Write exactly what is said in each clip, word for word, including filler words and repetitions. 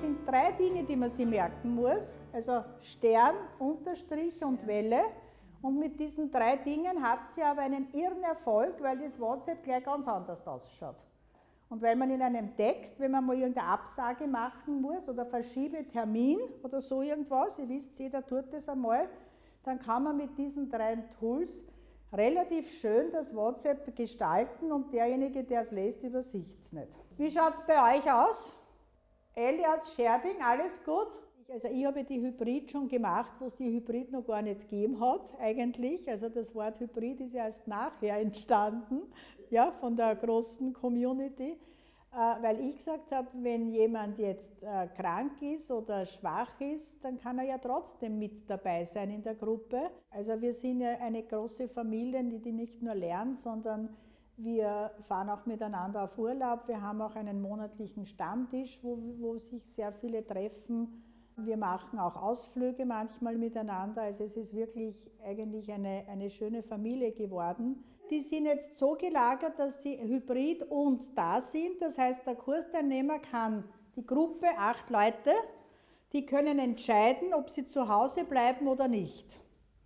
sind drei Dinge, die man sich merken muss. Also Stern, Unterstrich und Welle. Und mit diesen drei Dingen habt ihr aber einen irren Erfolg, weil das WhatsApp gleich ganz anders ausschaut. Und weil man in einem Text, wenn man mal irgendeine Absage machen muss oder verschiebe Termin oder so irgendwas, ihr wisst, jeder tut das einmal, dann kann man mit diesen drei Tools relativ schön das WhatsApp gestalten und derjenige, der es liest, übersieht es nicht. Wie schaut es bei euch aus? Elias Scherding, alles gut? Also ich habe die Hybrid schon gemacht, wo es die Hybrid noch gar nicht gegeben hat eigentlich. Also das Wort Hybrid ist ja erst nachher entstanden, ja, von der großen Community. Weil ich gesagt habe, wenn jemand jetzt äh, krank ist oder schwach ist, dann kann er ja trotzdem mit dabei sein in der Gruppe. Also wir sind ja eine große Familie, die, die nicht nur lernt, sondern wir fahren auch miteinander auf Urlaub. Wir haben auch einen monatlichen Stammtisch, wo, wo sich sehr viele treffen. Wir machen auch Ausflüge manchmal miteinander. Also es ist wirklich eigentlich eine, eine schöne Familie geworden. Die sind jetzt so gelagert, dass sie hybrid und da sind. Das heißt, der Kursteilnehmer kann, die Gruppe, acht Leute, die können entscheiden, ob sie zu Hause bleiben oder nicht.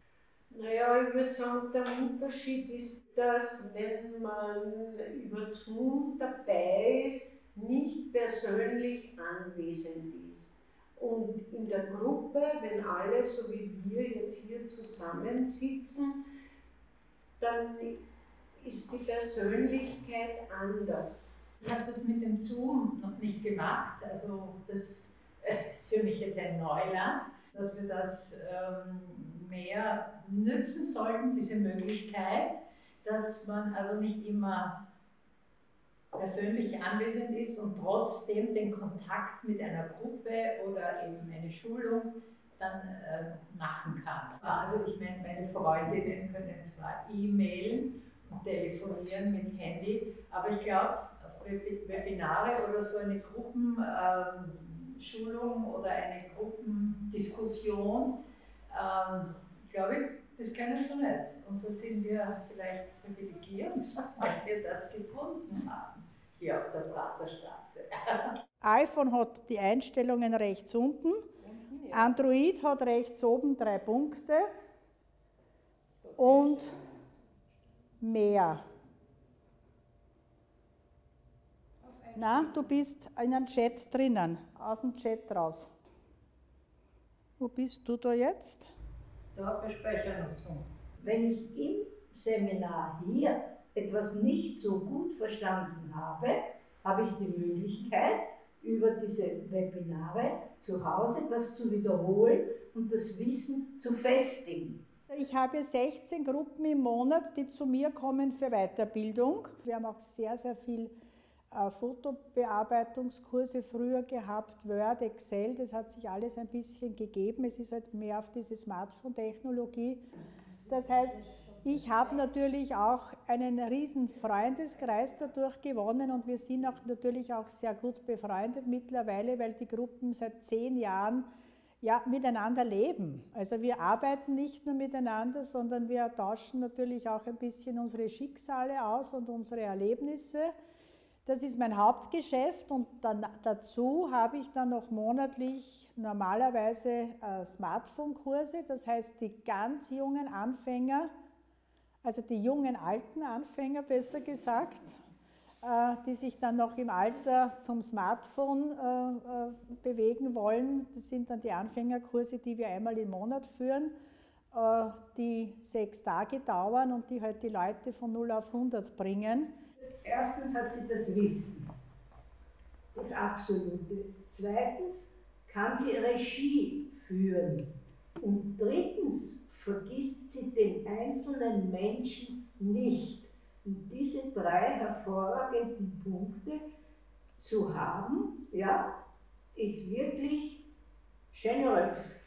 Naja, ich würde sagen, der Unterschied ist, dass wenn man über Zoom dabei ist, nicht persönlich anwesend ist. Und in der Gruppe, wenn alle, so wie wir jetzt hier zusammensitzen, dann ist die Persönlichkeit anders. Ich habe das mit dem Zoom noch nicht gemacht, also das ist für mich jetzt ein Neuland, dass wir das ähm, mehr nützen sollten, diese Möglichkeit, dass man also nicht immer persönlich anwesend ist und trotzdem den Kontakt mit einer Gruppe oder eben eine Schulung dann äh, machen kann. Also ich meine, meine Freundinnen können zwar e-mailen und telefonieren mit Handy, aber ich glaube, Webinare oder so eine Gruppenschulung ähm, oder eine Gruppendiskussion, ähm, glaube ich, das können wir schon nicht. Und da sind wir vielleicht privilegiert, weil wir das gefunden haben, hier auf der Praterstraße. iPhone hat die Einstellungen rechts unten, Android hat rechts oben drei Punkte und mehr. Na, du bist in einem Chat drinnen, aus dem Chat raus. Wo bist du da jetzt? Da bei Speichernutzung. Wenn ich im Seminar hier etwas nicht so gut verstanden habe, habe ich die Möglichkeit, über diese Webinare zu Hause das zu wiederholen und das Wissen zu festigen. Ich habe sechzehn Gruppen im Monat, die zu mir kommen für Weiterbildung. Wir haben auch sehr, sehr viel äh, Fotobearbeitungskurse früher gehabt, Word, Excel, das hat sich alles ein bisschen gegeben. Es ist halt mehr auf diese Smartphone-Technologie. Das heißt, ich habe natürlich auch einen riesen Freundeskreis dadurch gewonnen und wir sind auch natürlich auch sehr gut befreundet mittlerweile, weil die Gruppen seit zehn Jahren ja, miteinander leben. Also wir arbeiten nicht nur miteinander, sondern wir tauschen natürlich auch ein bisschen unsere Schicksale aus und unsere Erlebnisse. Das ist mein Hauptgeschäft und dann, dazu habe ich dann noch monatlich normalerweise äh, Smartphone-Kurse, das heißt die ganz jungen Anfänger, also die jungen alten Anfänger besser gesagt, äh, die sich dann noch im Alter zum Smartphone äh, äh, bewegen wollen. Das sind dann die Anfängerkurse, die wir einmal im Monat führen, äh, die sechs Tage dauern und die halt die Leute von null auf hundert bringen. Erstens hat sie das Wissen, das Absolute. Zweitens kann sie Regie führen. Und drittens vergisst sie den einzelnen Menschen nicht. Und diese drei hervorragenden Punkte zu haben, ja, ist wirklich generös.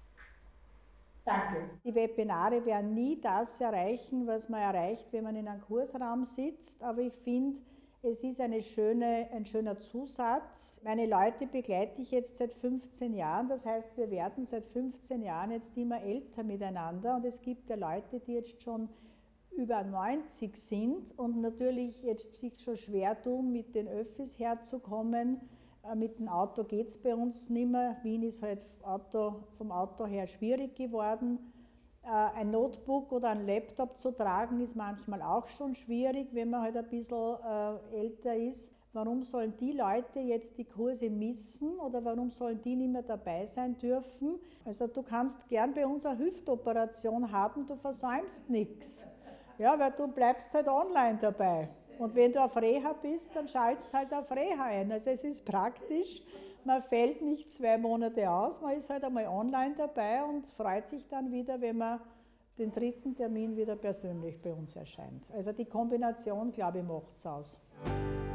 Danke. Die Webinare werden nie das erreichen, was man erreicht, wenn man in einem Kursraum sitzt, aber ich finde, es ist eine schöne, ein schöner Zusatz. Meine Leute begleite ich jetzt seit fünfzehn Jahren, das heißt, wir werden seit fünfzehn Jahren jetzt immer älter miteinander und es gibt ja Leute, die jetzt schon über neunzig sind und natürlich jetzt sich schon schwer tun, mit den Öffis herzukommen, Mit dem Auto geht es bei uns nicht mehr. Wien ist halt Auto, vom Auto her schwierig geworden. Ein Notebook oder ein Laptop zu tragen ist manchmal auch schon schwierig, wenn man halt ein bisschen älter ist. Warum sollen die Leute jetzt die Kurse missen oder warum sollen die nicht mehr dabei sein dürfen? Also du kannst gern bei uns eine Hüftoperation haben, du versäumst nichts. Ja, weil du bleibst halt online dabei. Und wenn du auf Reha bist, dann schaltest halt auf Reha ein. Also es ist praktisch, man fällt nicht zwei Monate aus, man ist halt einmal online dabei und freut sich dann wieder, wenn man den dritten Termin wieder persönlich bei uns erscheint. Also die Kombination, glaube ich, macht es aus.